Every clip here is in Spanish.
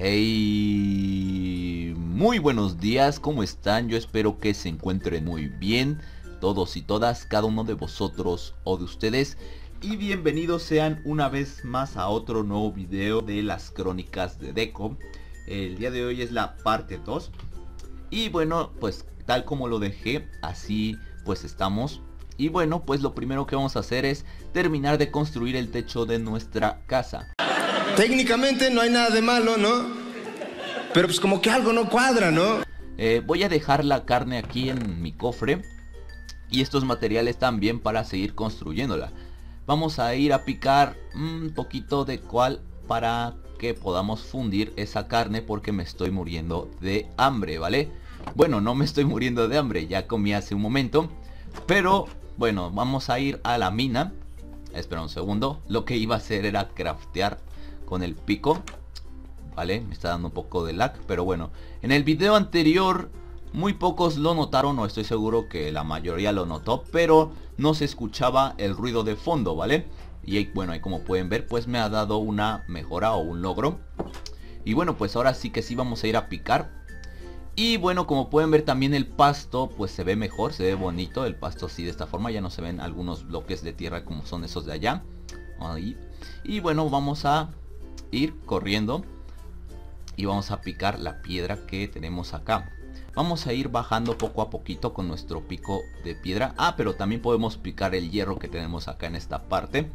Hey, muy buenos días, ¿cómo están? Yo espero que se encuentren muy bien, todos y todas, cada uno de vosotros o de ustedes. Y bienvenidos sean una vez más a otro nuevo video de las crónicas de Deco. El día de hoy es la parte 2. Y bueno, pues tal como lo dejé, así pues estamos. Y bueno, pues lo primero que vamos a hacer es terminar de construir el techo de nuestra casa. Técnicamente no hay nada de malo, ¿no? Pero pues como que algo no cuadra, ¿no? Voy a dejar la carne aquí en mi cofre y estos materiales también para seguir construyéndola. Vamos a ir a picar un poquito de cual para que podamos fundir esa carne porque me estoy muriendo de hambre, ¿vale? Bueno, no me estoy muriendo de hambre, ya comí hace un momento. Pero bueno, vamos a ir a la mina. Espera un segundo. Lo que iba a hacer era craftear con el pico, vale, me está dando un poco de lag, pero bueno, en el video anterior muy pocos lo notaron, no estoy seguro que la mayoría lo notó, pero no se escuchaba el ruido de fondo, vale, y bueno, ahí como pueden ver, pues me ha dado una mejora o un logro. Y bueno, pues ahora sí que sí vamos a ir a picar. Y bueno, como pueden ver también el pasto pues se ve mejor, se ve bonito el pasto así de esta forma, ya no se ven algunos bloques de tierra como son esos de allá. Ahí. Y bueno, vamos a ir corriendo y vamos a picar la piedra que tenemos acá. Vamos a ir bajando poco a poquito con nuestro pico de piedra. Ah, pero también podemos picar el hierro que tenemos acá en esta parte.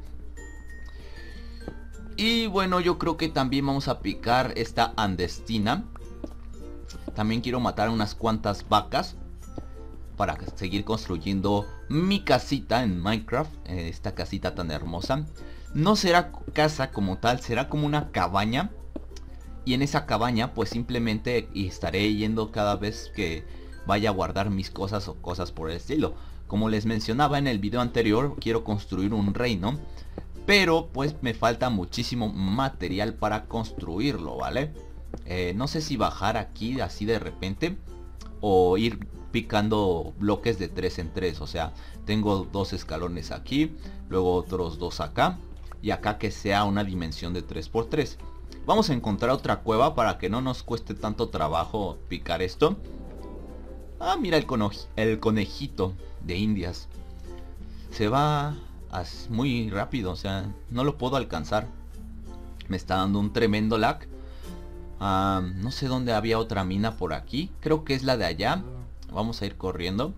Y bueno, yo creo que también vamos a picar esta andestina. También quiero matar unas cuantas vacas para seguir construyendo mi casita en Minecraft, esta casita tan hermosa. No será casa como tal, será como una cabaña. Y en esa cabaña pues simplemente estaré yendo cada vez que vaya a guardar mis cosas o cosas por el estilo. Como les mencionaba en el video anterior, quiero construir un reino, pero pues me falta muchísimo material para construirlo, ¿vale? No sé si bajar aquí así de repente o ir picando bloques de 3 en 3. O sea, tengo 2 escalones aquí, luego otros 2 acá y acá que sea una dimensión de 3 por 3. Vamos a encontrar otra cueva para que no nos cueste tanto trabajo picar esto. Ah, mira el conejito de Indias. Se va muy rápido, o sea, no lo puedo alcanzar. Me está dando un tremendo lag. No sé dónde había otra mina por aquí. Creo que es la de allá. Vamos a ir corriendo.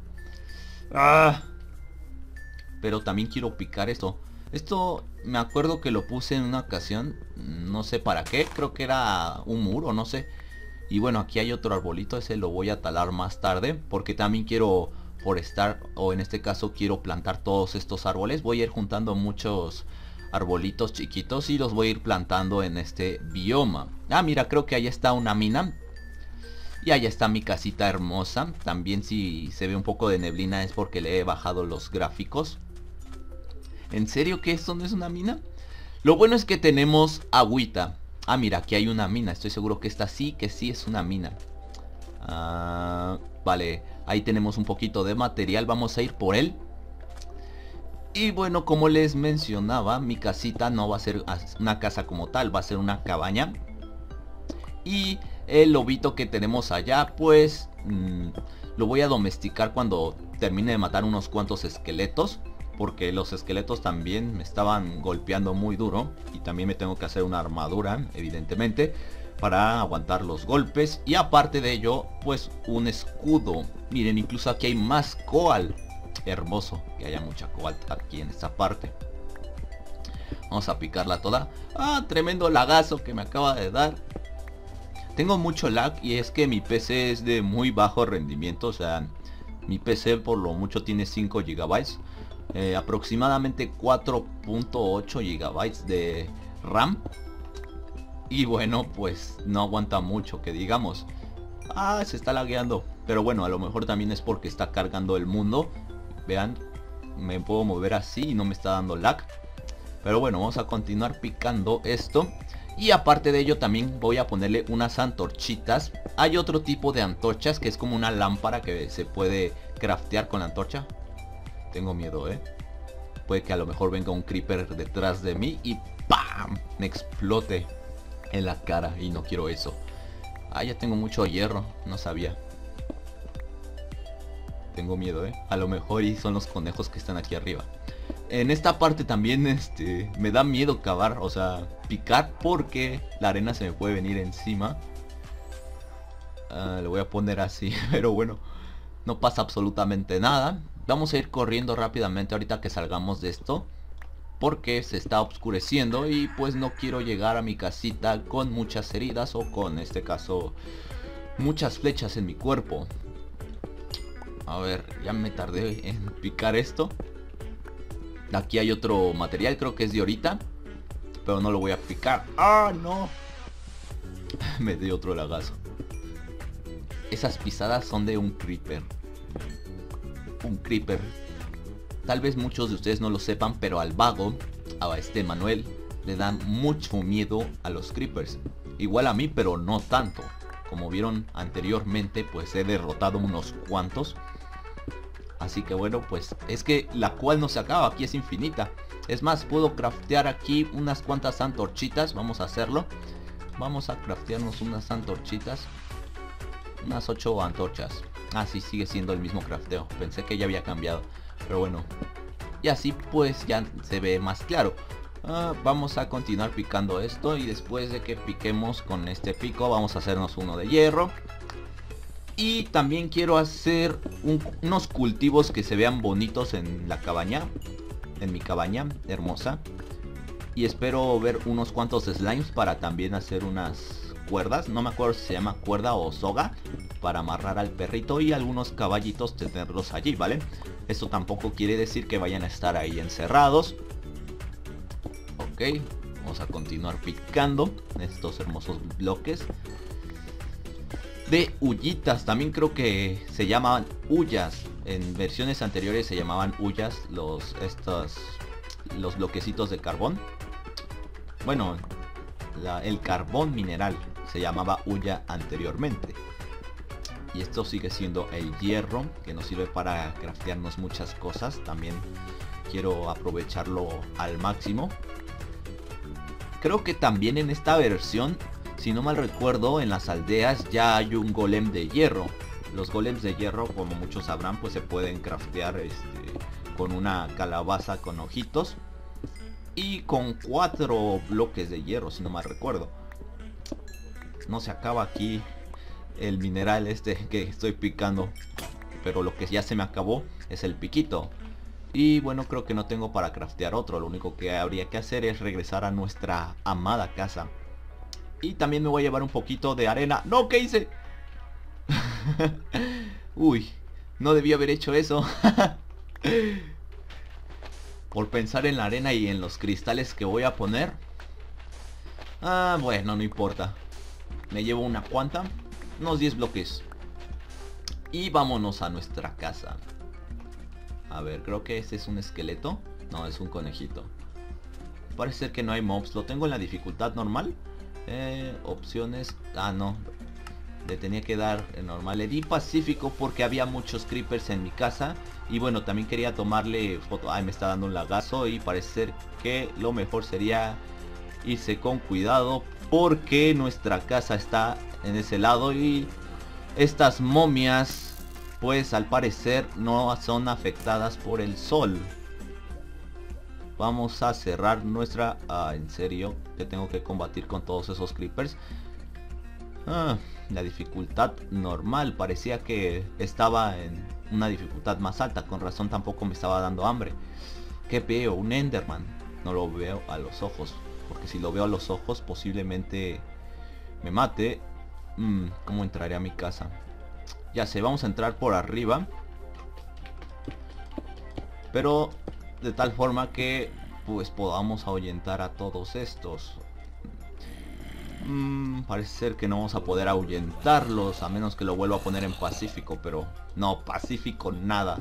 Pero también quiero picar esto. Esto me acuerdo que lo puse en una ocasión. No sé para qué. Creo que era un muro, no sé. Y bueno, aquí hay otro arbolito. Ese lo voy a talar más tarde. Porque también quiero forestar. O en este caso quiero plantar todos estos árboles. Voy a ir juntando muchos arbolitos chiquitos. Y los voy a ir plantando en este bioma. Ah, mira, creo que ahí está una mina. Y allá está mi casita hermosa. También si se ve un poco de neblina es porque le he bajado los gráficos. ¿En serio que esto no es una mina? Lo bueno es que tenemos agüita. Ah, mira, aquí hay una mina. Estoy seguro que esta sí, que sí es una mina. Vale, ahí tenemos un poquito de material. Vamos a ir por él. Y bueno, como les mencionaba, mi casita no va a ser una casa como tal. Va a ser una cabaña. Y el lobito que tenemos allá, pues lo voy a domesticar cuando termine de matar unos cuantos esqueletos. Porque los esqueletos también me estaban golpeando muy duro. Y también me tengo que hacer una armadura, evidentemente, para aguantar los golpes. Y aparte de ello, pues un escudo. Miren, incluso aquí hay más coal. Hermoso que haya mucha coal aquí en esta parte. Vamos a picarla toda. Ah, tremendo lagazo que me acaba de dar. Tengo mucho lag y es que mi PC es de muy bajo rendimiento. O sea, mi PC por lo mucho tiene 5 GB. Aproximadamente 4.8 GB de RAM. Y bueno, pues no aguanta mucho que digamos. Ah, se está lagueando. Pero bueno, a lo mejor también es porque está cargando el mundo. Vean, me puedo mover así y no me está dando lag. Pero bueno, vamos a continuar picando esto. Y aparte de ello también voy a ponerle unas antorchitas. Hay otro tipo de antorchas que es como una lámpara que se puede craftear con la antorcha. Tengo miedo, Puede que a lo mejor venga un creeper detrás de mí y ¡pam! Me explote en la cara y no quiero eso. Ah, ya tengo mucho hierro, no sabía. Tengo miedo, a lo mejor y son los conejos que están aquí arriba. En esta parte también me da miedo cavar, o sea, picar, porque la arena se me puede venir encima. Le voy a poner así, pero bueno, no pasa absolutamente nada. Vamos a ir corriendo rápidamente ahorita que salgamos de esto, porque se está oscureciendo y pues no quiero llegar a mi casita con muchas heridas o con, en este caso, muchas flechas en mi cuerpo. A ver, ya me tardé en picar esto. Aquí hay otro material, creo que es de ahorita, pero no lo voy a picar. ¡Ah, no! Me dio otro lagazo. Esas pisadas son de un creeper. Un creeper. Tal vez muchos de ustedes no lo sepan, pero al vago, a Manuel, le dan mucho miedo a los creepers. Igual a mí, pero no tanto. Como vieron anteriormente, pues he derrotado unos cuantos. Así que bueno, pues es que la cual no se acaba, aquí es infinita. Es más, puedo craftear aquí unas cuantas antorchitas. Vamos a hacerlo. Vamos a craftearnos unas antorchitas. Unas 8 antorchas. Ah, sí, sigue siendo el mismo crafteo. Pensé que ya había cambiado, pero bueno. Y así pues ya se ve más claro. Vamos a continuar picando esto. Y después de que piquemos con este pico, vamos a hacernos uno de hierro. Y también quiero hacer unos cultivos que se vean bonitos en la cabaña. En mi cabaña hermosa. Y espero ver unos cuantos slimes para también hacer unas cuerdas. No me acuerdo si se llama cuerda o soga, para amarrar al perrito y algunos caballitos tenerlos allí, ¿vale? Esto tampoco quiere decir que vayan a estar ahí encerrados. Ok, vamos a continuar picando estos hermosos bloques de hullitas. También creo que se llamaban hullas. En versiones anteriores se llamaban hullas los bloquecitos de carbón. Bueno, el carbón mineral se llamaba hulla anteriormente. Y esto sigue siendo el hierro, que nos sirve para craftearnos muchas cosas. También quiero aprovecharlo al máximo. Creo que también en esta versión, si no mal recuerdo, en las aldeas ya hay un golem de hierro. Los golems de hierro, como muchos sabrán, pues se pueden craftear con una calabaza con ojitos y con 4 bloques de hierro, si no mal recuerdo. No se acaba aquí el mineral que estoy picando, pero lo que ya se me acabó es el piquito. Y bueno, creo que no tengo para craftear otro. Lo único que habría que hacer es regresar a nuestra amada casa. Y también me voy a llevar un poquito de arena. ¡No! ¿Qué hice? Uy, no debí haber hecho eso. Por pensar en la arena y en los cristales que voy a poner. Bueno, no importa. Me llevo una cuanta, unos 10 bloques. Y vámonos a nuestra casa. A ver, creo que este es un esqueleto. No, es un conejito. Parece ser que no hay mobs. Lo tengo en la dificultad normal. Opciones. No. Le tenía que dar en normal. Le di pacífico porque había muchos creepers en mi casa. Y bueno, también quería tomarle foto. Ay, me está dando un lagazo. Y parece ser que lo mejor sería irse con cuidado, porque nuestra casa está en ese lado. Y estas momias, pues al parecer no son afectadas por el sol. Vamos a cerrar nuestra... en serio, que tengo que combatir con todos esos creepers. La dificultad normal. Parecía que estaba en una dificultad más alta. Con razón tampoco me estaba dando hambre. ¿Qué veo? Un Enderman. No lo veo a los ojos, porque si lo veo a los ojos posiblemente me mate. ¿Cómo entraré a mi casa? Ya sé, vamos a entrar por arriba, pero de tal forma que pues podamos ahuyentar a todos estos. Parece ser que no vamos a poder ahuyentarlos, a menos que lo vuelva a poner en pacífico, pero no, pacífico nada.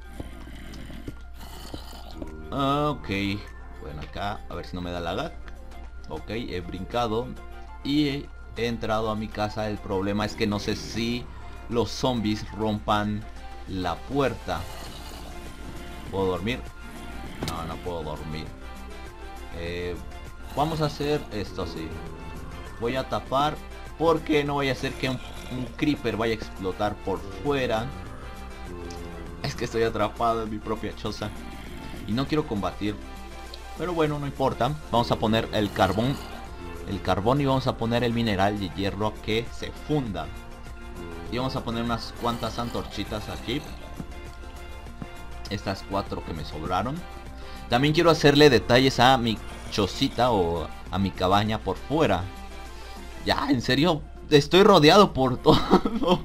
Ok, bueno, acá a ver si no me da la lag. Ok, he brincado y he entrado a mi casa. El problema es que no sé si los zombies rompan la puerta. ¿Puedo dormir? No, no puedo dormir. Vamos a hacer esto así. Voy a tapar porque no vaya a ser que un creeper vaya a explotar por fuera. Es que estoy atrapado en mi propia choza y no quiero combatir. Pero bueno, no importa. Vamos a poner el carbón y vamos a poner el mineral de hierro a que se funda. Y vamos a poner unas cuantas antorchitas aquí. Estas 4 que me sobraron. También quiero hacerle detalles a mi chocita o a mi cabaña por fuera. Ya, en serio, estoy rodeado por todos.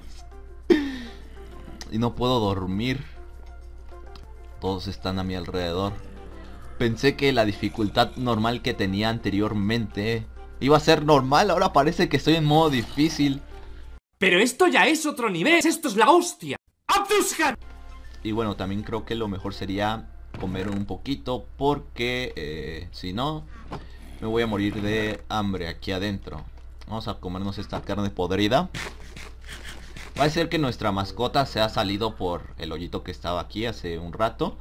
Y no puedo dormir. Todos están a mi alrededor. Pensé que la dificultad normal que tenía anteriormente iba a ser normal. Ahora parece que estoy en modo difícil. Pero esto ya es otro nivel. Esto es la hostia. ¡Abdushan! Y bueno, también creo que lo mejor sería comer un poquito, porque si no me voy a morir de hambre aquí adentro. Vamos a comernos esta carne podrida. Va a ser que nuestra mascota se ha salido por el hoyito que estaba aquí hace un rato.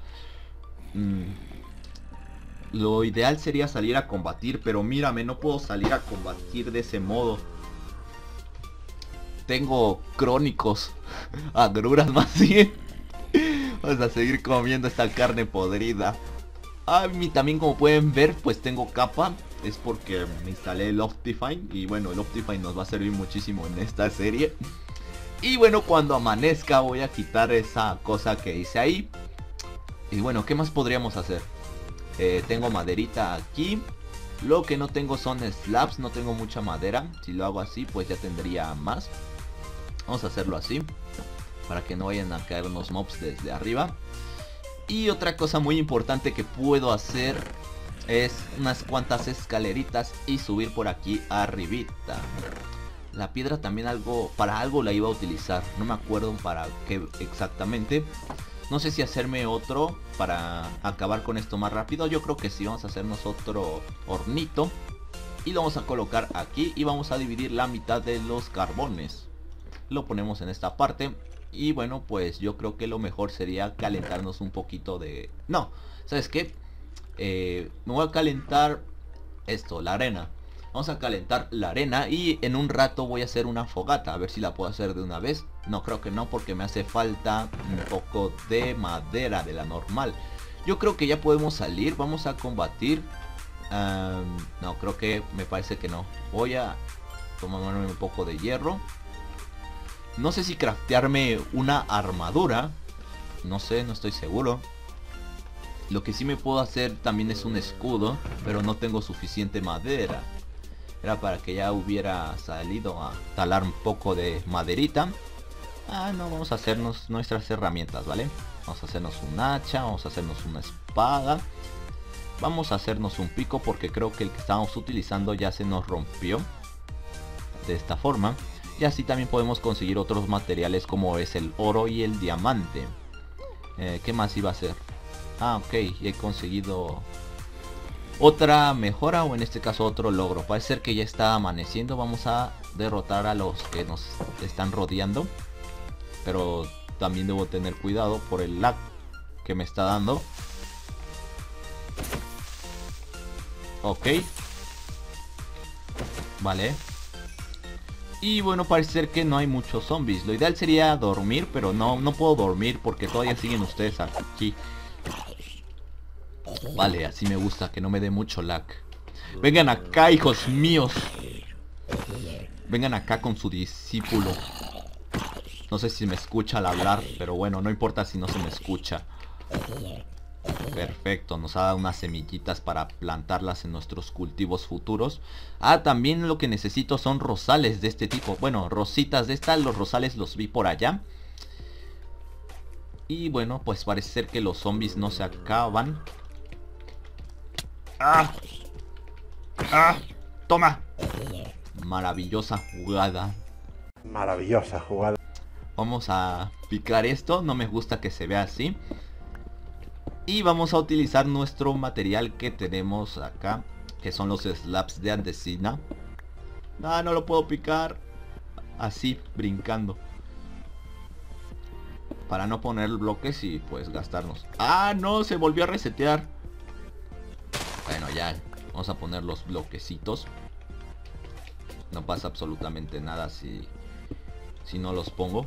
Lo ideal sería salir a combatir, pero mírame, no puedo salir a combatir de ese modo. Tengo crónicos, agruras más bien. Vamos a seguir comiendo esta carne podrida. También como pueden ver, pues tengo capa. Es porque me instalé el Optifine. Y bueno, el Optifine nos va a servir muchísimo en esta serie. Y bueno, cuando amanezca voy a quitar esa cosa que hice ahí. Y bueno, ¿qué más podríamos hacer? Tengo maderita aquí. Lo que no tengo son slabs, no tengo mucha madera. Si lo hago así, pues ya tendría más. Vamos a hacerlo así, para que no vayan a caer unos mobs desde arriba. Y otra cosa muy importante que puedo hacer es unas cuantas escaleritas y subir por aquí arribita. La piedra también para algo la iba a utilizar. No me acuerdo para qué exactamente. No sé si hacerme otro para acabar con esto más rápido. Yo creo que sí, vamos a hacernos otro hornito. Y lo vamos a colocar aquí y vamos a dividir la mitad de los carbones. Lo ponemos en esta parte. Y bueno, pues yo creo que lo mejor sería calentarnos un poquito de... No, ¿sabes qué? Me voy a calentar esto, la arena. Vamos a calentar la arena y en un rato voy a hacer una fogata. A ver si la puedo hacer de una vez. No, creo que no, porque me hace falta un poco de madera de la normal. Yo creo que ya podemos salir. Vamos a combatir. No, creo que me parece que no. Voy a tomarme un poco de hierro. No sé si craftearme una armadura. No sé, no estoy seguro. Lo que sí me puedo hacer también es un escudo, pero no tengo suficiente madera. Era para que ya hubiera salido a talar un poco de maderita. No, vamos a hacernos nuestras herramientas, ¿vale? Vamos a hacernos un hacha, vamos a hacernos una espada. Vamos a hacernos un pico porque creo que el que estábamos utilizando ya se nos rompió. De esta forma. Y así también podemos conseguir otros materiales como es el oro y el diamante. ¿Qué más iba a hacer? Ok, he conseguido otra mejora, o en este caso otro logro. Parece ser que ya está amaneciendo. Vamos a derrotar a los que nos están rodeando. Pero también debo tener cuidado por el lag que me está dando. Ok. Vale. Y bueno, parece ser que no hay muchos zombies. Lo ideal sería dormir, pero no puedo dormir porque todavía siguen ustedes aquí. Vale, así me gusta, que no me dé mucho lag. Vengan acá, hijos míos. Vengan acá con su discípulo. No sé si me escucha al hablar, pero bueno, no importa si no se me escucha. Perfecto, nos ha dado unas semillitas para plantarlas en nuestros cultivos futuros. También lo que necesito son rosales de este tipo. Bueno, rositas de estas, los rosales los vi por allá. Y bueno, pues parece ser que los zombies no se acaban. Toma. Maravillosa jugada. Maravillosa jugada. Vamos a picar esto, no me gusta que se vea así. Y vamos a utilizar nuestro material que tenemos acá, que son los slabs de andesina. No lo puedo picar así, brincando, para no poner bloques y pues gastarnos. No, se volvió a resetear. Bueno, ya, vamos a poner los bloquecitos. No pasa absolutamente nada si no los pongo.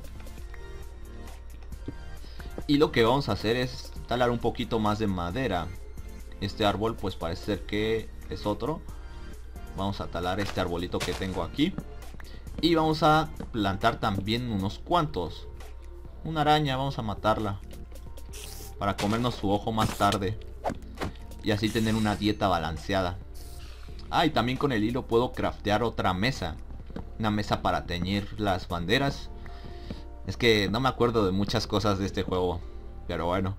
Y lo que vamos a hacer es talar un poquito más de madera. Este árbol pues parece ser que es otro. Vamos a talar este arbolito que tengo aquí. Y vamos a plantar también unos cuantos. Una araña, vamos a matarla para comernos su ojo más tarde. Y así tener una dieta balanceada. Ah, y también con el hilo puedo craftear otra mesa. Una mesa para teñir las banderas. Es que no me acuerdo de muchas cosas de este juego. Pero bueno.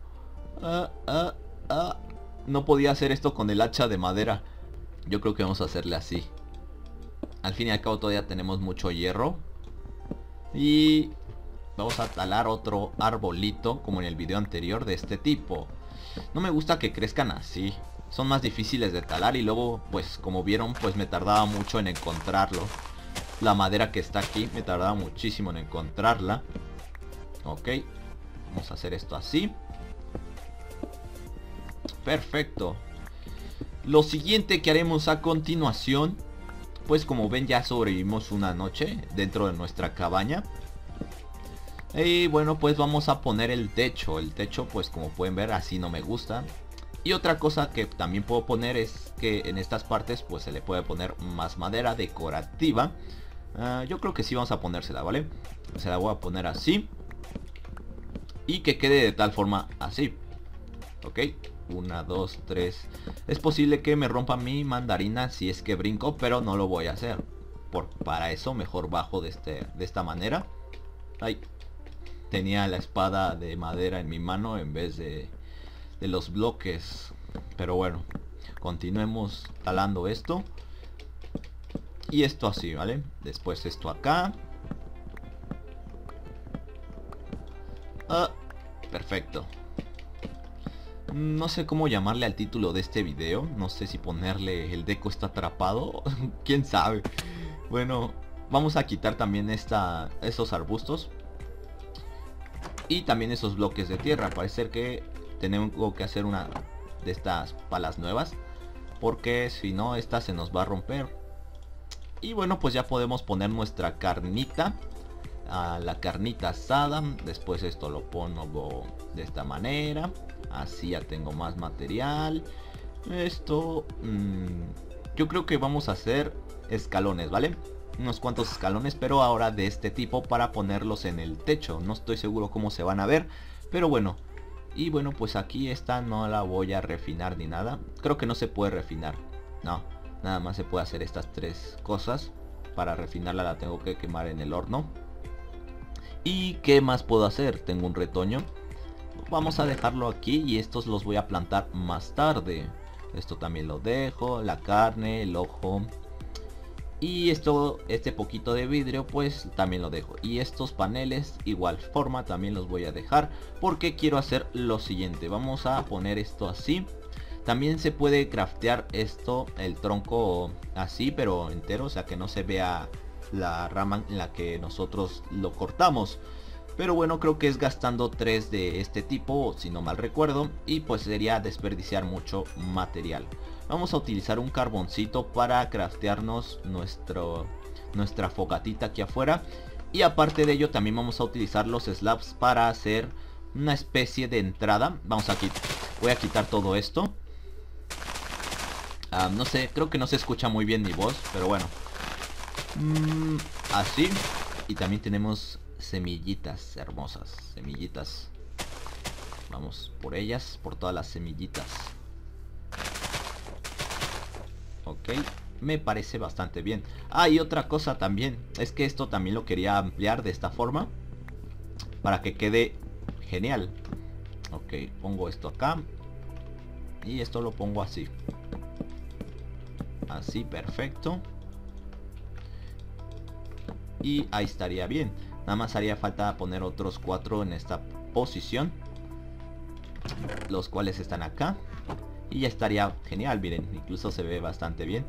No podía hacer esto con el hacha de madera. Yo creo que vamos a hacerle así. Al fin y al cabo todavía tenemos mucho hierro. Y vamos a talar otro arbolito, como en el video anterior, de este tipo. No me gusta que crezcan así. Son más difíciles de talar y luego, pues como vieron, pues me tardaba mucho en encontrarlo. La madera que está aquí me tardaba muchísimo en encontrarla. Ok, vamos a hacer esto así. Perfecto. Lo siguiente que haremos a continuación, pues como ven ya sobrevivimos una noche dentro de nuestra cabaña. Y bueno, pues vamos a poner el techo. El techo pues como pueden ver así no me gusta. Y otra cosa que también puedo poner es que en estas partes pues se le puede poner más madera decorativa. Yo creo que sí vamos a ponérsela, ¿vale? Se la voy a poner así. Y que quede de tal forma así. Ok, 1, 2, 3. Es posible que me rompa mi mandarina si es que brinco, pero no lo voy a hacer. Para eso mejor bajo de esta manera. Ay, tenía la espada de madera en mi mano en vez de los bloques. Pero bueno, continuemos talando esto. Y esto así, ¿vale? Después esto acá. Perfecto. No sé cómo llamarle al título de este video. No sé si ponerle el Deco está atrapado. ¿Quién sabe? Bueno, vamos a quitar también esos arbustos. Y también esos bloques de tierra. Parece ser que tenemos que hacer una de estas palas nuevas. Porque si no, esta se nos va a romper. Y bueno, pues ya podemos poner nuestra carnita. La carnita asada. Después esto lo pongo de esta manera. Así ya tengo más material. Esto yo creo que vamos a hacer escalones, ¿vale? Unos cuantos escalones, pero ahora de este tipo para ponerlos en el techo. No estoy seguro cómo se van a ver, pero bueno. Y bueno, pues aquí esta no la voy a refinar ni nada. Creo que no se puede refinar. No, nada más se puede hacer estas tres cosas. Para refinarla la tengo que quemar en el horno. ¿Y qué más puedo hacer? Tengo un retoño. Vamos a dejarlo aquí y estos los voy a plantar más tarde. Esto también lo dejo, la carne, el ojo. Y este poquito de vidrio pues también lo dejo. Y estos paneles igual forma también los voy a dejar. Porque quiero hacer lo siguiente. Vamos a poner esto así. También se puede craftear esto, el tronco así pero entero. O sea que no se vea la rama en la que nosotros lo cortamos. Pero bueno, creo que es gastando 3 de este tipo, si no mal recuerdo. Y pues sería desperdiciar mucho material. Vamos a utilizar un carboncito para craftearnos nuestra fogatita aquí afuera. Y aparte de ello también vamos a utilizar los slabs para hacer una especie de entrada. Voy a quitar todo esto. No sé, creo que no se escucha muy bien mi voz, pero bueno. Así. Y también tenemos semillitas hermosas. Semillitas. Vamos por ellas, por todas las semillitas. Ok, me parece bastante bien. Y otra cosa también, es que esto también lo quería ampliar de esta forma. Para que quede genial. Ok, pongo esto acá. Y esto lo pongo así. Así, perfecto. Y ahí estaría bien. Nada más haría falta poner otros 4 en esta posición. Los cuales están acá. Y ya estaría genial, miren. Incluso se ve bastante bien.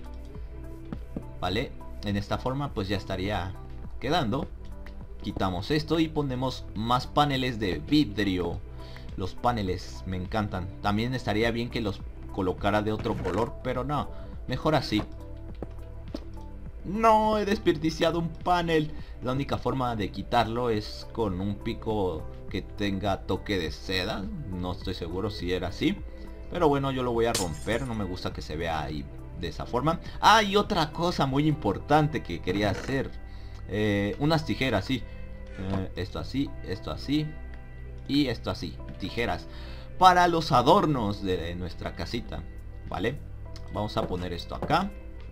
Vale. En esta forma pues ya estaría quedando. Quitamos esto y ponemos más paneles de vidrio. Los paneles me encantan. También estaría bien que los colocara de otro color, pero no. Mejor así. No, he desperdiciado un panel. La única forma de quitarlo es con un pico que tenga toque de seda. No estoy seguro si era así, pero bueno, yo lo voy a romper. No me gusta que se vea ahí de esa forma. Ah, y otra cosa muy importante que quería hacer. Unas tijeras, sí. Esto así, esto así y esto así. Tijeras para los adornos de nuestra casita, ¿vale? Vamos a poner esto acá.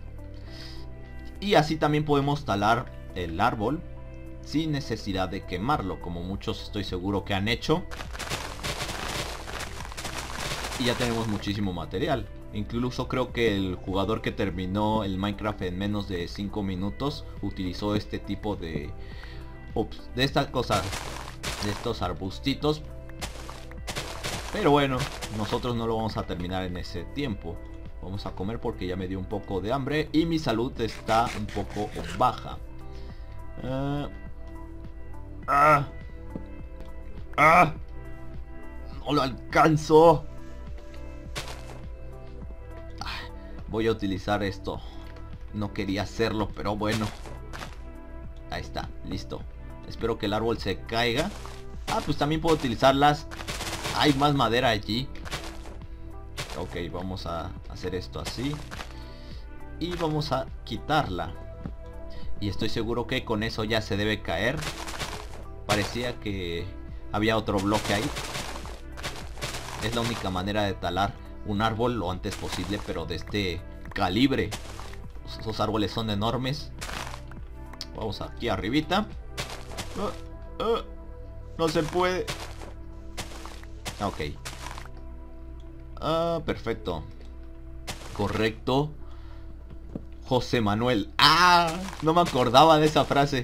Y así también podemos talar el árbol sin necesidad de quemarlo, como muchos estoy seguro que han hecho. Y ya tenemos muchísimo material. Incluso creo que el jugador que terminó el Minecraft en menos de 5 minutos utilizó este tipo de estas cosas, de estos arbustitos. Pero bueno, nosotros no lo vamos a terminar en ese tiempo. Vamos a comer porque ya me dio un poco de hambre y mi salud está un poco baja. No lo alcanzo. Voy a utilizar esto. No quería hacerlo, pero bueno. Ahí está, listo. Espero que el árbol se caiga. Ah, pues también puedo utilizarlas. Hay más madera allí. Ok, vamos a hacer esto así. Y vamos a quitarla. Y estoy seguro que con eso ya se debe caer. Parecía que había otro bloque ahí. Es la única manera de talar un árbol lo antes posible, pero de este calibre. Esos árboles son enormes. Vamos aquí arribita. No se puede. Ok. Perfecto. Correcto. José Manuel. No me acordaba de esa frase.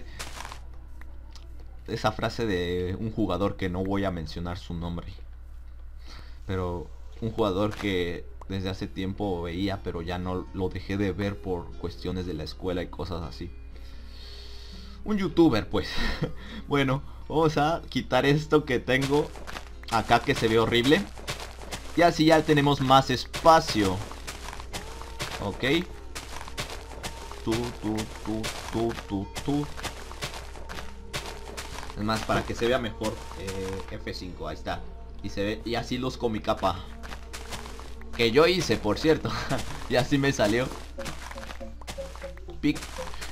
Esa frase de un jugador que no voy a mencionar su nombre. Pero un jugador que desde hace tiempo veía, pero ya no lo dejé de ver por cuestiones de la escuela y cosas así. Un youtuber, pues. Bueno, vamos a quitar esto que tengo acá que se ve horrible. Y así ya tenemos más espacio. Ok. Tú. Es más, para que se vea mejor, F5, ahí está. Y se ve, y así luzco mi capa. Que yo hice, por cierto. Y así me salió. Pico.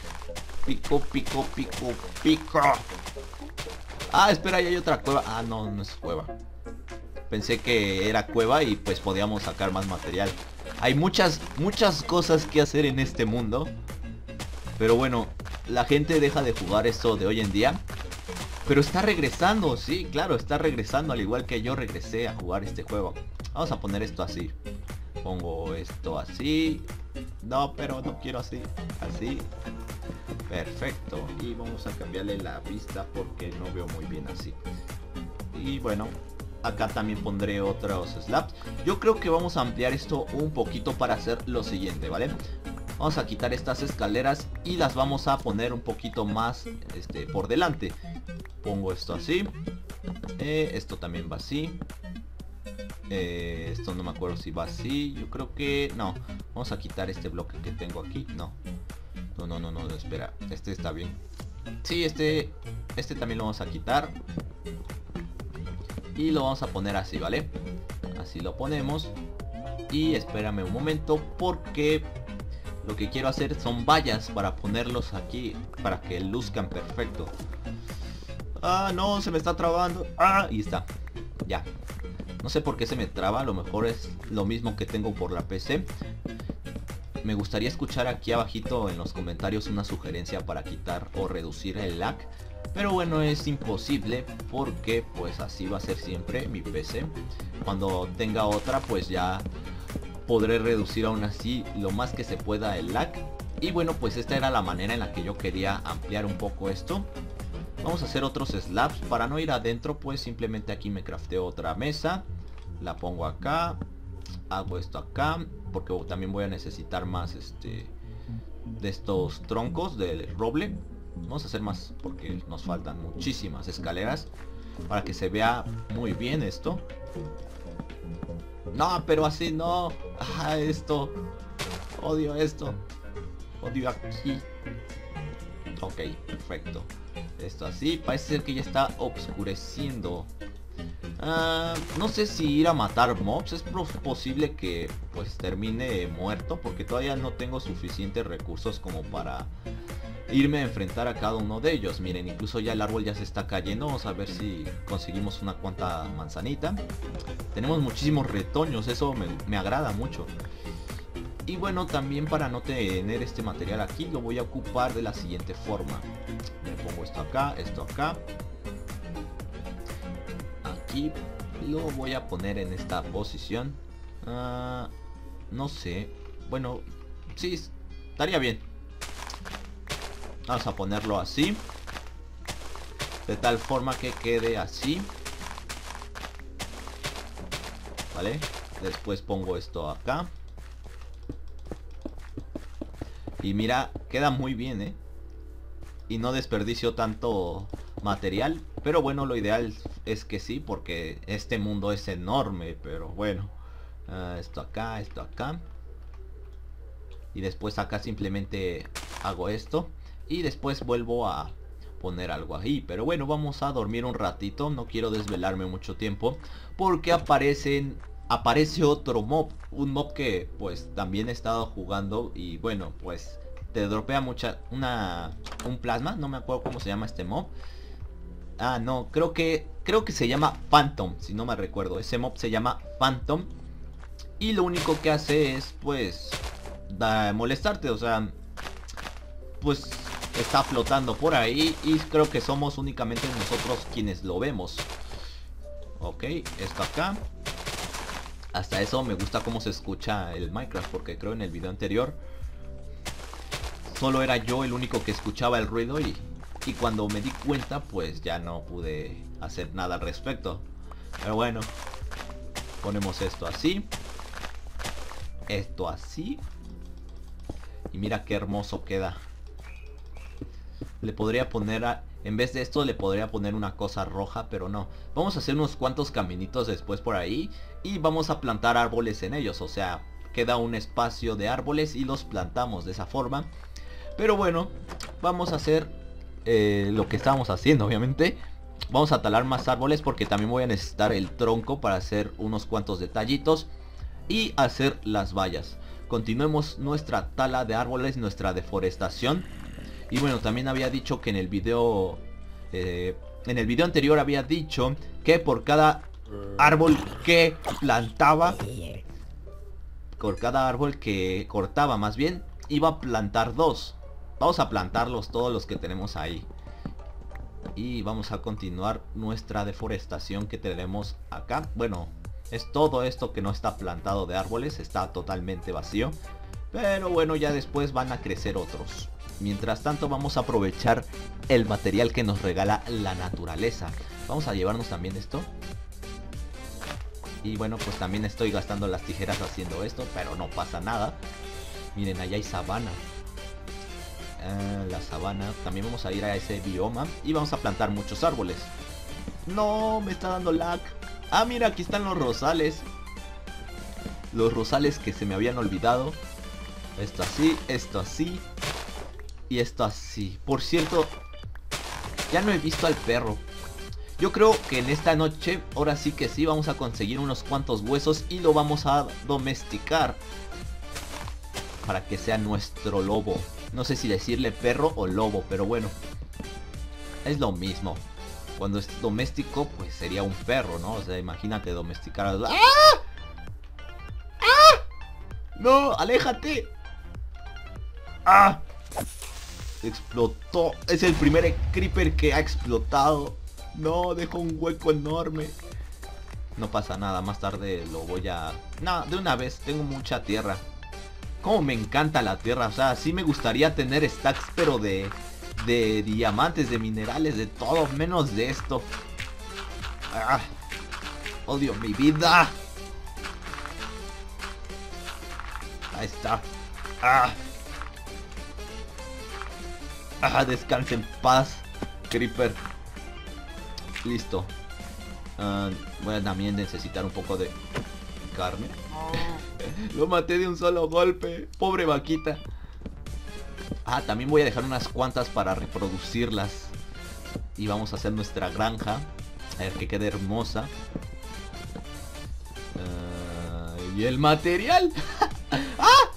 Espera, ahí hay otra cueva. No, no es cueva. Pensé que era cueva y pues podíamos sacar más material. Hay muchas cosas que hacer en este mundo. Pero bueno, la gente deja de jugar esto de hoy en día. Pero está regresando, sí, claro, está regresando, al igual que yo regresé a jugar este juego. Vamos a poner esto así. Pongo esto así. No, pero no quiero así. Así. Perfecto. Y vamos a cambiarle la vista porque no veo muy bien así. Y bueno, acá también pondré otros slabs. Yo creo que vamos a ampliar esto un poquito para hacer lo siguiente, ¿vale? Vamos a quitar estas escaleras y las vamos a poner un poquito más por delante. Pongo esto así. Esto también va así. Esto no me acuerdo si va así. Yo creo que no. Vamos a quitar este bloque que tengo aquí. No, espera. Este está bien. Sí, este también lo vamos a quitar. Y lo vamos a poner así, ¿vale? Así lo ponemos. Y espérame un momento porque lo que quiero hacer son vallas para ponerlos aquí, para que luzcan perfecto. No, se me está trabando. Y está. Ya. No sé por qué se me traba, a lo mejor es lo mismo que tengo por la PC. Me gustaría escuchar aquí abajito en los comentarios una sugerencia para quitar o reducir el lag. Pero bueno, es imposible porque pues así va a ser siempre mi PC. Cuando tenga otra pues ya podré reducir aún así lo más que se pueda el lag. Y bueno, pues esta era la manera en la que yo quería ampliar un poco esto. Vamos a hacer otros slabs. Para no ir adentro pues simplemente aquí me crafteo otra mesa. La pongo acá. Hago esto acá porque también voy a necesitar más de estos troncos de roble. Vamos a hacer más porque nos faltan muchísimas escaleras para que se vea muy bien esto. No, pero así no. Esto. Odio esto. Odio aquí. Ok, perfecto. Esto así, parece ser que ya está oscureciendo. No sé si ir a matar mobs. Es posible que pues termine muerto, porque todavía no tengo suficientes recursos como para irme a enfrentar a cada uno de ellos. Miren, incluso ya el árbol ya se está cayendo. Vamos a ver si conseguimos una cuanta manzanita. Tenemos muchísimos retoños, eso me agrada mucho. Y bueno, también para no tener este material aquí, lo voy a ocupar de la siguiente forma. Me pongo esto acá. Aquí lo voy a poner en esta posición. No sé. Bueno, sí, estaría bien. Vamos a ponerlo así. De tal forma que quede así. Vale. Después pongo esto acá. Y mira, queda muy bien, ¿eh? Y no desperdicio tanto material. Pero bueno, lo ideal es que sí, porque este mundo es enorme. Pero bueno. Esto acá. Y después acá simplemente hago esto. Y después vuelvo a poner algo ahí. Pero bueno, vamos a dormir un ratito. No quiero desvelarme mucho tiempo, porque aparece otro mob. Un mob que pues también he estado jugando. Y bueno, pues te dropea un plasma. No me acuerdo cómo se llama este mob. No, creo que se llama Phantom, si no me recuerdo. Ese mob se llama Phantom. Y lo único que hace es pues molestarte. O sea, pues está flotando por ahí. Y creo que somos únicamente nosotros quienes lo vemos. Ok, esto acá. Hasta eso me gusta cómo se escucha el Minecraft, porque creo en el video anterior solo era yo el único que escuchaba el ruido. Y cuando me di cuenta pues ya no pude hacer nada al respecto. Pero bueno, ponemos esto así. Esto así. Y mira qué hermoso queda. Le podría poner en vez de esto le podría poner una cosa roja, pero no. Vamos a hacer unos cuantos caminitos después por ahí. Y vamos a plantar árboles en ellos. O sea, queda un espacio de árboles y los plantamos de esa forma. Pero bueno, vamos a hacer lo que estábamos haciendo, obviamente. Vamos a talar más árboles, porque también voy a necesitar el tronco para hacer unos cuantos detallitos y hacer las vallas. Continuemos nuestra tala de árboles, nuestra deforestación. Y bueno, también había dicho que en el video anterior había dicho que por cada árbol que plantaba, por cada árbol que cortaba más bien, iba a plantar 2. Vamos a plantarlos todos los que tenemos ahí. Y vamos a continuar nuestra deforestación que tenemos acá. Bueno, es todo esto que no está plantado de árboles, está totalmente vacío. Pero bueno, ya después van a crecer otros. Mientras tanto vamos a aprovechar el material que nos regala la naturaleza. Vamos a llevarnos también esto. Y bueno, pues también estoy gastando las tijeras haciendo esto, pero no pasa nada. Miren, allá hay sabana. La sabana. También vamos a ir a ese bioma y vamos a plantar muchos árboles. No, me está dando lag. Mira, aquí están los rosales. Los rosales que se me habían olvidado. Esto así, esto así y esto así. Por cierto, ya no he visto al perro. Yo creo que en esta noche, ahora sí que sí, vamos a conseguir unos cuantos huesos y lo vamos a domesticar para que sea nuestro lobo. No sé si decirle perro o lobo, pero bueno, es lo mismo. Cuando es doméstico, pues sería un perro, ¿no? O sea, imagínate domesticar a... ¡Ah! ¡Ah! ¡No! ¡Aléjate! ¡Ah! Explotó. Es el primer creeper que ha explotado. No, dejó un hueco enorme. No pasa nada, más tarde lo voy a... No, de una vez, tengo mucha tierra. Como me encanta la tierra. O sea, sí me gustaría tener stacks, pero de diamantes, de minerales, de todo, menos de esto. Odio mi vida. Ahí está. Descansa en paz, creeper. Listo. Voy a también necesitar un poco de carne. Lo maté de un solo golpe. Pobre vaquita. Ah, también voy a dejar unas cuantas para reproducirlas. Y vamos a hacer nuestra granja. A ver, que quede hermosa. Y el material. ¡Ah!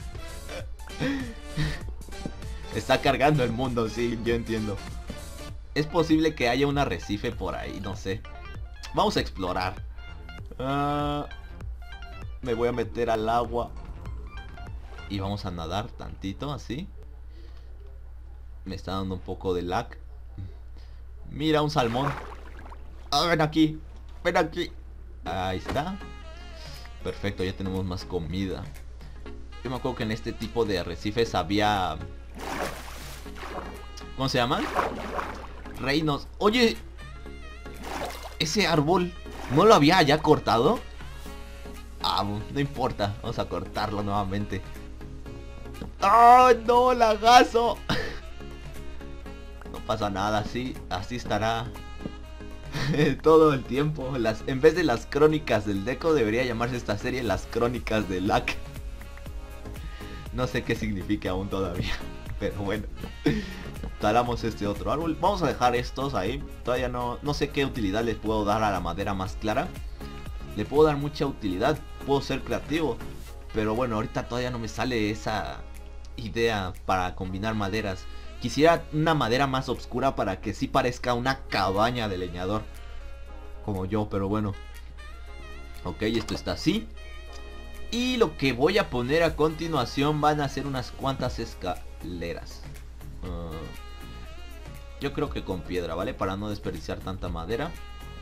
Está cargando el mundo, sí, yo entiendo. Es posible que haya un arrecife por ahí, no sé. Vamos a explorar. Me voy a meter al agua. Y vamos a nadar tantito, así. Me está dando un poco de lag. Mira, un salmón. Ah, ven aquí. Ven aquí. Ahí está. Perfecto, ya tenemos más comida. Yo me acuerdo que en este tipo de arrecifes había... ¿Cómo se llaman? Reinos. Oye, ese árbol ¿no lo había ya cortado? Ah, no importa, vamos a cortarlo nuevamente. ¡Ah, no, lagazo! No pasa nada, así estará todo el tiempo. En vez de las crónicas del Deco, debería llamarse esta serie Las Crónicas del Lag. No sé qué significa aún todavía, pero bueno. Talamos este otro árbol. Vamos a dejar estos ahí. Todavía no sé qué utilidad les puedo dar a la madera más clara. Le puedo dar mucha utilidad. Puedo ser creativo. Pero bueno, ahorita todavía no me sale esa idea para combinar maderas. Quisiera una madera más oscura para que sí parezca una cabaña de leñador. Como yo, pero bueno. Ok, esto está así. Y lo que voy a poner a continuación van a ser unas cuantas escaleras. Yo creo que con piedra, ¿vale? Para no desperdiciar tanta madera.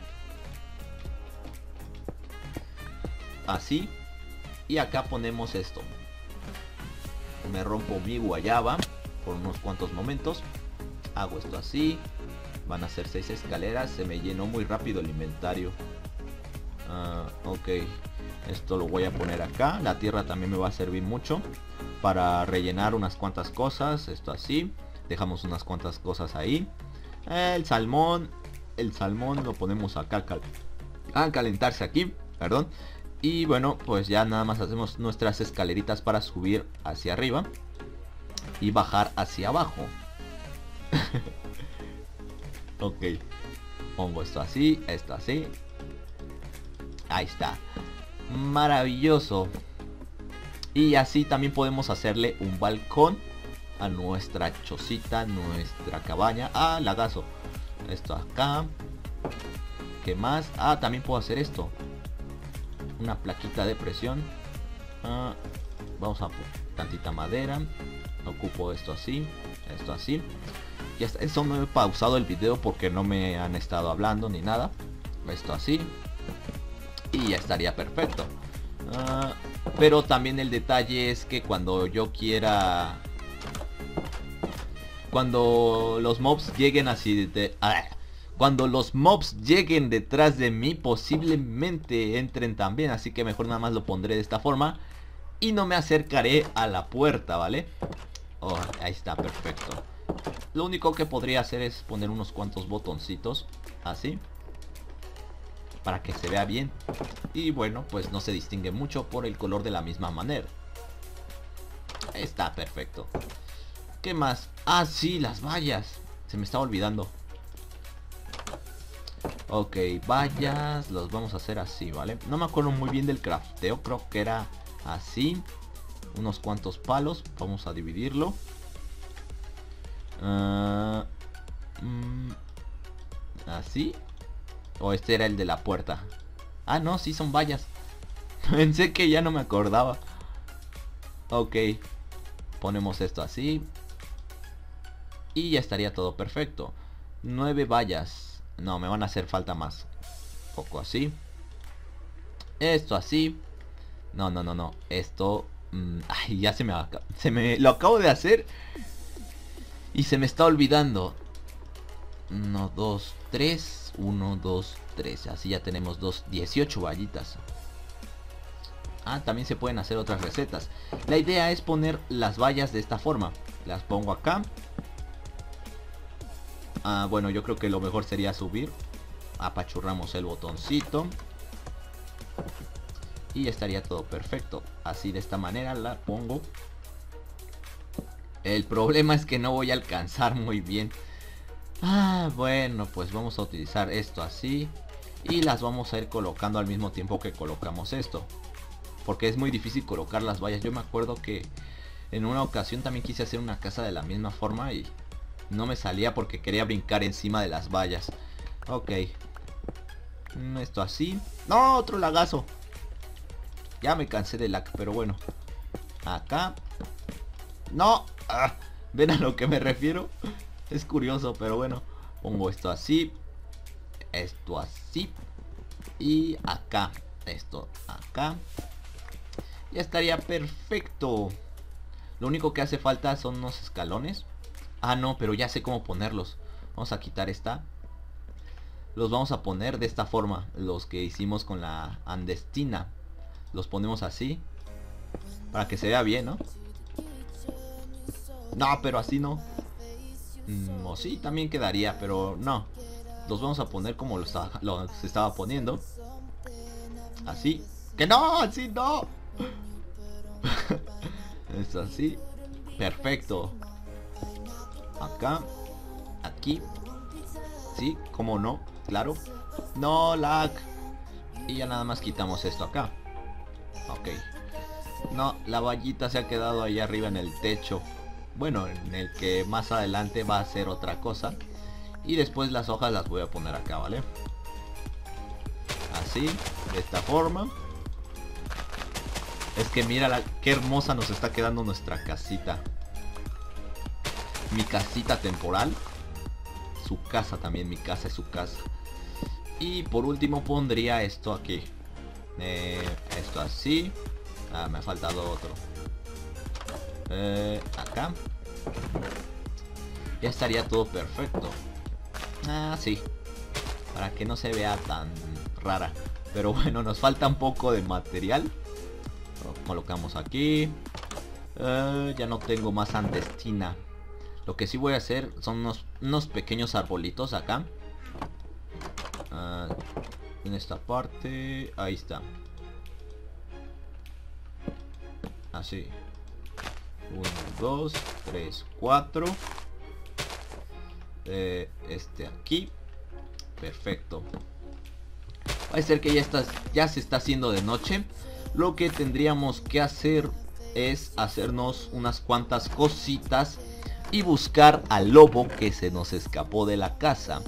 Así. Y acá ponemos esto. Me rompo mi guayaba por unos cuantos momentos. Hago esto así. Van a ser 6 escaleras. Se me llenó muy rápido el inventario. Ok. Esto lo voy a poner acá. La tierra también me va a servir mucho para rellenar unas cuantas cosas. Esto así. Dejamos unas cuantas cosas ahí. El salmón lo ponemos acá a calentarse aquí. Perdón. Y bueno, pues ya nada más hacemos nuestras escaleritas para subir hacia arriba y bajar hacia abajo. Ok. Pongo esto así, esto así. Ahí está. Maravilloso. Y así también podemos hacerle un balcón a nuestra chocita, nuestra cabaña. Ah, lagazo. Esto acá. ¿Qué más? Ah, también puedo hacer esto. Una plaquita de presión. Vamos a poner tantita madera. Ocupo esto así. Esto así. Y hasta eso no he pausado el video porque no me han estado hablando ni nada. Esto así. Y ya estaría perfecto. Pero también el detalle es que cuando yo quiera... Cuando los mobs lleguen así cuando los mobs lleguen detrás de mí, posiblemente entren también. Así que mejor nada más lo pondré de esta forma. Y no me acercaré a la puerta, ¿vale? Oh, ahí está, perfecto. Lo único que podría hacer es poner unos cuantos botoncitos. Así. Para que se vea bien. Y bueno, pues no se distingue mucho por el color de la misma manera. Está perfecto. ¿Qué más? Ah, sí, las vallas. Se me estaba olvidando. Ok, vallas. Los vamos a hacer así, ¿vale? No me acuerdo muy bien del crafteo. Creo que era así. Unos cuantos palos. Vamos a dividirlo. Así. O este era el de la puerta. Ah, no, sí son vallas. Pensé que ya no me acordaba. Ok. Ponemos esto así. Y ya estaría todo perfecto. 9 vallas. No, me van a hacer falta más. Poco así. Esto así. No. Esto... ay, ya se me lo acabo de hacer. Y se me está olvidando. 1, 2, 3. 1, 2, 3. Así ya tenemos 18 vallitas. Ah, también se pueden hacer otras recetas. La idea es poner las vallas de esta forma. Las pongo acá. Bueno, yo creo que lo mejor sería subir. Apachurramos el botoncito. Y estaría todo perfecto. Así de esta manera la pongo. El problema es que no voy a alcanzar muy bien. Bueno, pues vamos a utilizar esto así. Y las vamos a ir colocando al mismo tiempo que colocamos esto. Porque es muy difícil colocar las vallas. Yo me acuerdo que en una ocasión también quise hacer una casa de la misma forma y no me salía porque quería brincar encima de las vallas. Ok. Esto así. ¡No! Otro lagazo. Ya me cansé de lag, pero bueno. Acá. ¡No! ¿Ven a lo que me refiero? Es curioso, pero bueno. Pongo esto así. Esto así. Y acá. Esto acá. Ya estaría perfecto. Lo único que hace falta son unos escalones. No, pero ya sé cómo ponerlos. Vamos a quitar esta. Los vamos a poner de esta forma. Los que hicimos con la andestina. Los ponemos así. Para que se vea bien, ¿no? No, pero así no. O sí, también quedaría, pero no. Los vamos a poner como los estaba poniendo. Así. ¡Que no! ¡Así no! Es así. Perfecto. Acá. Aquí. Sí, como no. Claro. No, lag. Y ya nada más quitamos esto acá. Ok. No, la vallita se ha quedado ahí arriba en el techo. Bueno, en el que más adelante va a ser otra cosa. Y después las hojas las voy a poner acá, ¿vale? Así, de esta forma. Es que mira qué hermosa nos está quedando nuestra casita. Mi casita temporal. Su casa también, mi casa es su casa. Y por último pondría esto aquí. Esto así. Me ha faltado otro. Acá. Ya estaría todo perfecto. Sí. Para que no se vea tan rara. Pero bueno, nos falta un poco de material. Lo colocamos aquí. Ya no tengo más andestina. Lo que sí voy a hacer son unos pequeños arbolitos acá. En esta parte. Ahí está. Así. 1, 2, 3, 4. Este aquí. Perfecto. Va a ser que ya se está haciendo de noche. Lo que tendríamos que hacer es hacernos unas cuantas cositas y buscar al lobo que se nos escapó de la casa.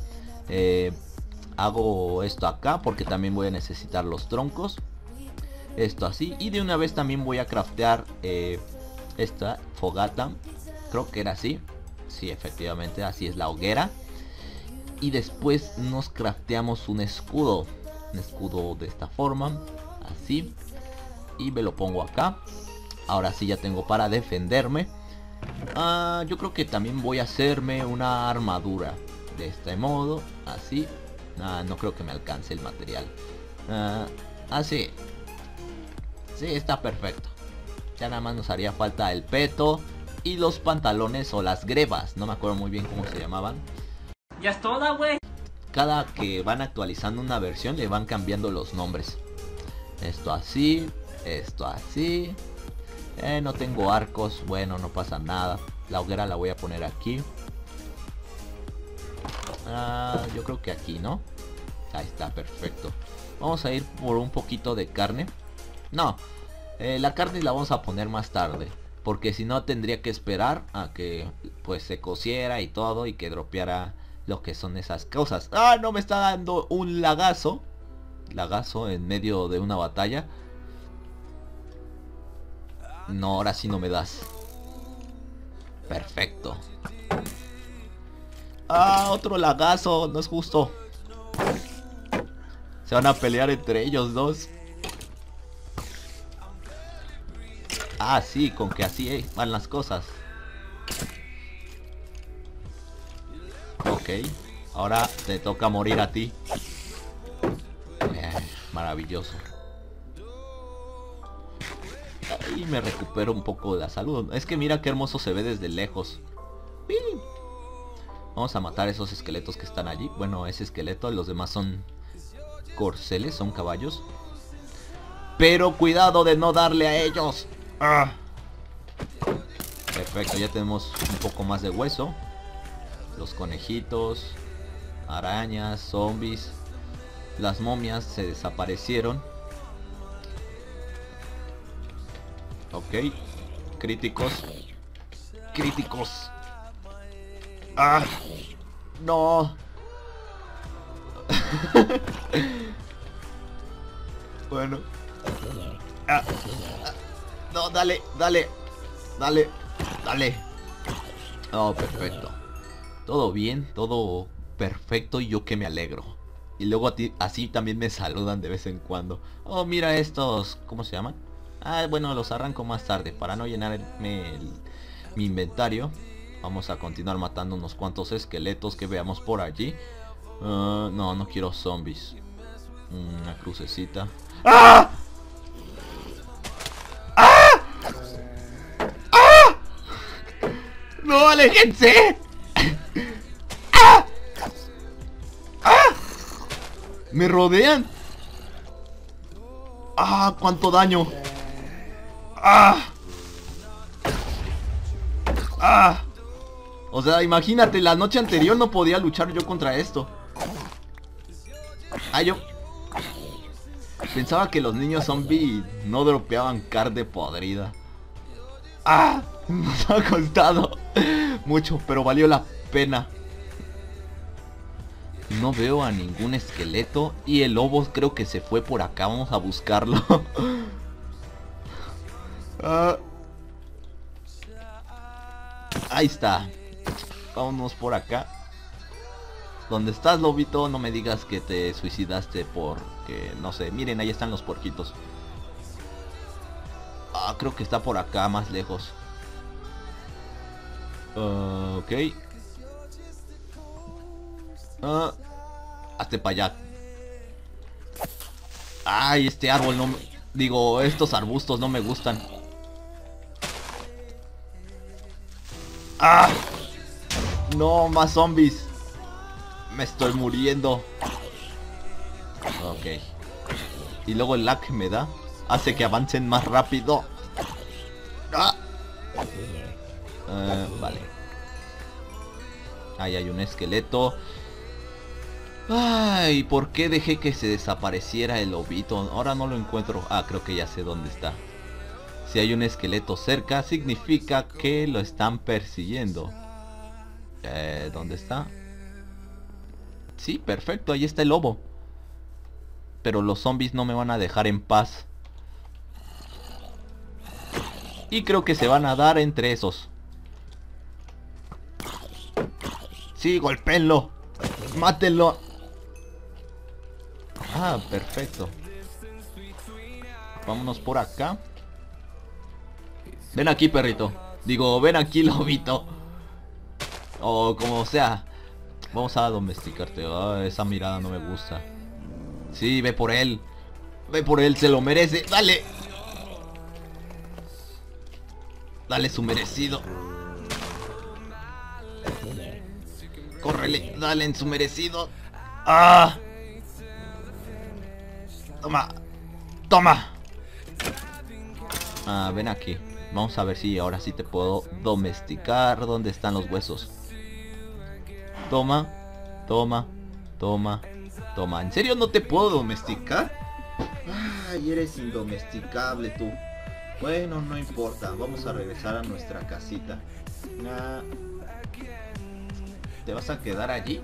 Hago esto acá porque también voy a necesitar los troncos. Esto así. Y de una vez también voy a craftear esta fogata. Creo que era así. Sí, efectivamente, así es la hoguera. Y después nos crafteamos un escudo. Un escudo de esta forma. Así. Y me lo pongo acá. Ahora sí ya tengo para defenderme. Yo creo que también voy a hacerme una armadura. De este modo. Así. No creo que me alcance el material. Así. Sí, está perfecto. Ya nada más nos haría falta el peto y los pantalones o las grebas. No me acuerdo muy bien cómo se llamaban. Ya es toda, güey. Cada que van actualizando una versión le van cambiando los nombres. Esto así. Esto así. No tengo arcos. Bueno, no pasa nada. La hoguera la voy a poner aquí. Yo creo que aquí, ¿no? Ahí está, perfecto. Vamos a ir por un poquito de carne. No, la carne la vamos a poner más tarde. Porque si no tendría que esperar a que pues se cociera y todo. Y que dropeara lo que son esas cosas. No, me está dando un lagazo. Lagazo en medio de una batalla. No, ahora sí no me das. Perfecto. Otro lagazo, no es justo. Se van a pelear entre ellos dos. Sí, con que así van las cosas. Ok, ahora te toca morir a ti. Maravilloso. Y me recupero un poco de la salud. Es que mira qué hermoso se ve desde lejos. Vamos a matar esos esqueletos que están allí. Bueno, ese esqueleto, los demás son corceles, son caballos. Pero cuidado de no darle a ellos. Perfecto, ya tenemos un poco más de hueso. Los conejitos, arañas, zombies. Las momias se desaparecieron. Ok. Críticos. Críticos. ¡Ah! No. Bueno. Ah. No, dale, dale. Dale, dale. Oh, perfecto. Todo bien, todo perfecto y yo que me alegro. Y luego a ti, así también me saludan de vez en cuando. Oh, mira estos, ¿cómo se llaman? Ah, bueno, los arranco más tarde para no llenarme mi inventario. Vamos a continuar matando unos cuantos esqueletos que veamos por allí. No, no quiero zombies. Una crucecita. ¡Ah! ¡Ah! ¡Ah! ¡No, aléjense! ¡Ah! ¡Ah! ¡Me rodean! ¡Ah! ¡Cuánto daño! ¡Ah! ¡Ah! O sea, imagínate, la noche anterior no podía luchar yo contra esto. Ah, yo pensaba que los niños zombie no dropeaban carne podrida. ¡Ah! Nos ha costado mucho, pero valió la pena. No veo a ningún esqueleto y el lobo creo que se fue por acá. Vamos a buscarlo. Ahí está. Vámonos por acá. ¿Dónde estás, lobito? No me digas que te suicidaste porque... no sé, miren, ahí están los porquitos. Ah, creo que está por acá, más lejos. Ok. Hazte para allá. Ay, este árbol no... digo, estos arbustos no me gustan. ¡Ah! No, más zombies. Me estoy muriendo. Ok. Y luego el lag que me da hace que avancen más rápido. ¡Ah! Vale. Ahí hay un esqueleto. Ay, ¿por qué dejé que se desapareciera el lobito? Ahora no lo encuentro. Ah, creo que ya sé dónde está. Si hay un esqueleto cerca, significa que lo están persiguiendo. ¿Dónde está? Sí, perfecto, ahí está el lobo. Pero los zombies no me van a dejar en paz. Y creo que se van a dar entre esos. Sí, golpéenlo. Mátenlo. Ah, perfecto. Vámonos por acá. Ven aquí, perrito. Digo, ven aquí, lobito. O como sea. Vamos a domesticarte. Esa mirada no me gusta. Sí, ve por él. Ve por él, se lo merece. Dale. Dale su merecido. Córrele, dale en su merecido. ¡Ah! Toma. Toma. Ah, ven aquí. Vamos a ver si ahora sí te puedo domesticar. ¿Dónde están los huesos? Toma. Toma. Toma. Toma. ¿En serio no te puedo domesticar? Ay, eres indomesticable tú. Bueno, no importa. Vamos a regresar a nuestra casita. ¿Te vas a quedar allí?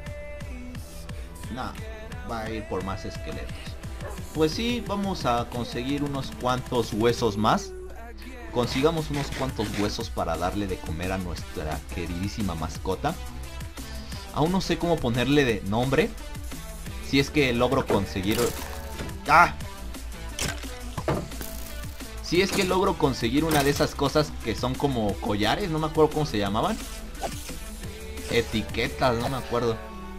Nah, va a ir por más esqueletos. Pues sí, vamos a conseguir unos cuantos huesos más. Consigamos unos cuantos huesos para darle de comer a nuestra queridísima mascota. Aún no sé cómo ponerle de nombre. Si es que logro conseguir... ¡Ah! Si es que logro conseguir una de esas cosas que son como collares. No me acuerdo cómo se llamaban. Etiquetas, no me acuerdo.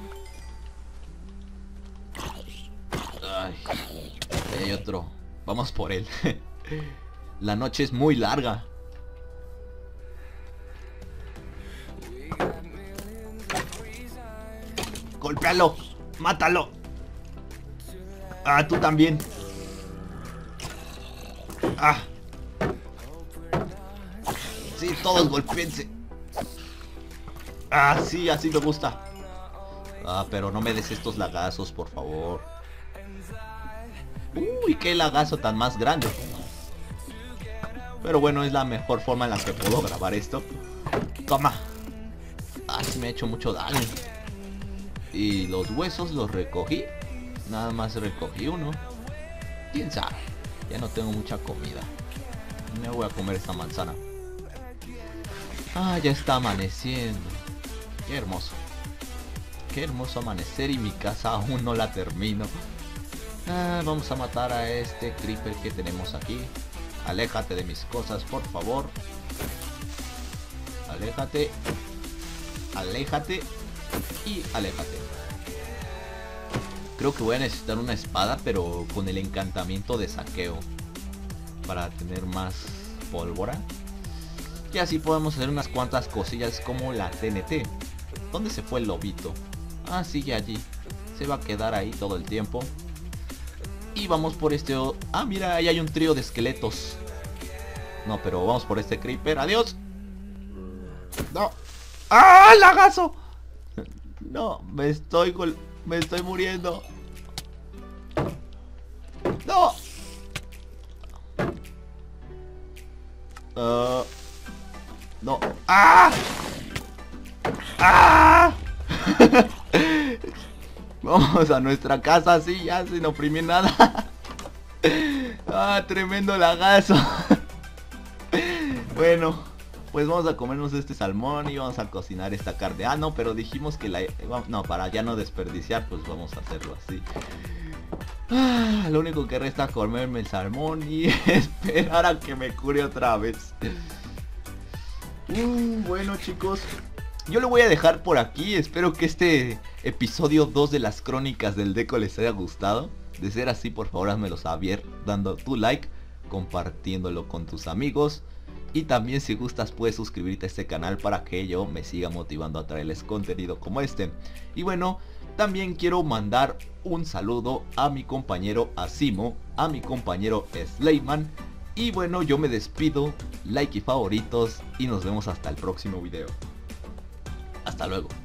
Ay, ahí hay otro. Vamos por él. La noche es muy larga. Golpéalo. Mátalo. Ah, tú también. Sí, todos golpeense. Ah, sí, así me gusta. Ah, pero no me des estos lagazos, por favor. Uy, qué lagazo tan más grande. Pero bueno, es la mejor forma en la que puedo grabar esto. Toma. Ah, sí me ha hecho mucho daño. Y los huesos los recogí. Nada más recogí uno. ¿Quién sabe? Ya no tengo mucha comida. Me voy a comer esta manzana. Ah, ya está amaneciendo. Qué hermoso. Qué hermoso amanecer y mi casa aún no la termino. Ah, vamos a matar a este creeper que tenemos aquí. Aléjate de mis cosas, por favor. Aléjate. Aléjate. Y aléjate. Creo que voy a necesitar una espada, pero con el encantamiento de saqueo. Para tener más pólvora. Y así podemos hacer unas cuantas cosillas como la TNT. ¿Dónde se fue el lobito? Ah, sigue allí. Se va a quedar ahí todo el tiempo. Y vamos por este... Ah, mira, ahí hay un trío de esqueletos. No, pero vamos por este creeper. ¡Adiós! ¡No! ¡Ah, lagazo! No, me estoy muriendo. ¡No! No. ¡Ah! ¡Ah! Vamos a nuestra casa así, ya sin oprimir nada. Ah, tremendo lagazo. Bueno, pues vamos a comernos este salmón y vamos a cocinar esta carne. Ah, no, pero dijimos que no, para ya no desperdiciar, pues vamos a hacerlo así. Ah, lo único que resta es comerme el salmón y esperar a que me cure otra vez. Bueno, chicos, yo lo voy a dejar por aquí. Espero que este episodio 2 de las crónicas del Deco les haya gustado. De ser así, por favor, házmelo saber dando tu like, compartiéndolo con tus amigos. Y también, si gustas, puedes suscribirte a este canal para que yo me siga motivando a traerles contenido como este. Y bueno, también quiero mandar un saludo a mi compañero Asimo, a mi compañero Slayman. Y bueno, yo me despido, like y favoritos, y nos vemos hasta el próximo video. Hasta luego.